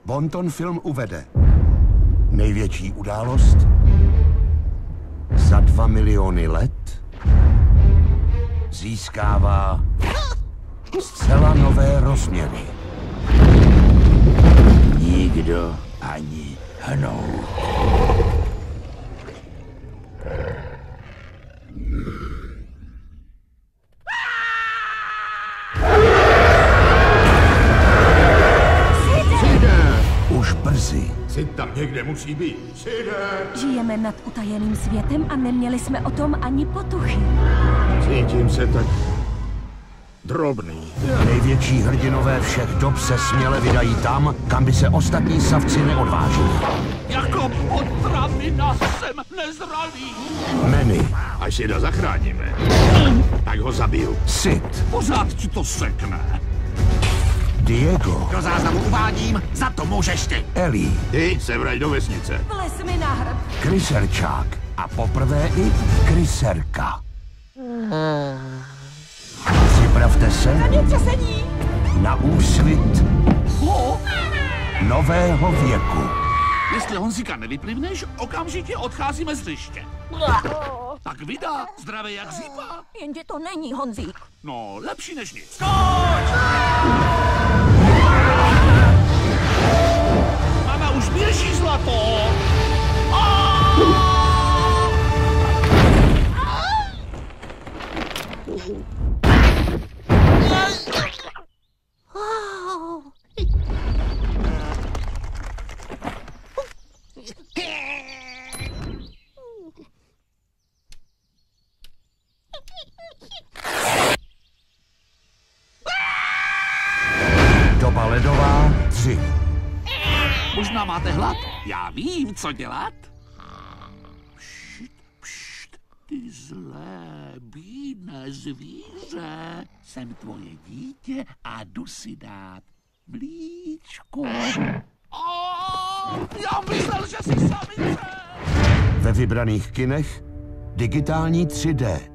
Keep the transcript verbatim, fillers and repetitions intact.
Bonton Film uvede největší událost za dva miliony let získává zcela nové rozměry. Nikdo ani hnout. Už brzy. Sid tam někde musí být. Side! Žijeme nad utajeným světem a neměli jsme o tom ani potuchy. Cítím se tak drobný. Největší hrdinové všech dob se směle vydají tam, kam by se ostatní savci neodvážili. Jako potravina jsem nezralý. Manny. Až Sida zachráníme, tak ho zabiju. Sid. Pořád ti to sekne. Diego. Do záznamu uvádím, za to můžeš ty. Ellie. Ty se vrať do vesnice. Vles mi na hrb. Kryserčák. A poprvé i kryserka. Připravte se na úsvit nového věku. Jestli Honzíka nevyplivneš, okamžitě odcházíme z hřiště. Tak vydá, zdravé jak řípa. Jenže to není Honzík. No, lepší než nic. Mama už běží, zlato. Doba ledová tři. Možná máte hlad? Já vím, co dělat. Pšt, pšt, ty zlé, bídné zvíře. Jsem tvoje dítě a jdu si dát mlíčko. Oh, já myslel, že jsi samice. Ve vybraných kinech digitální tři dé.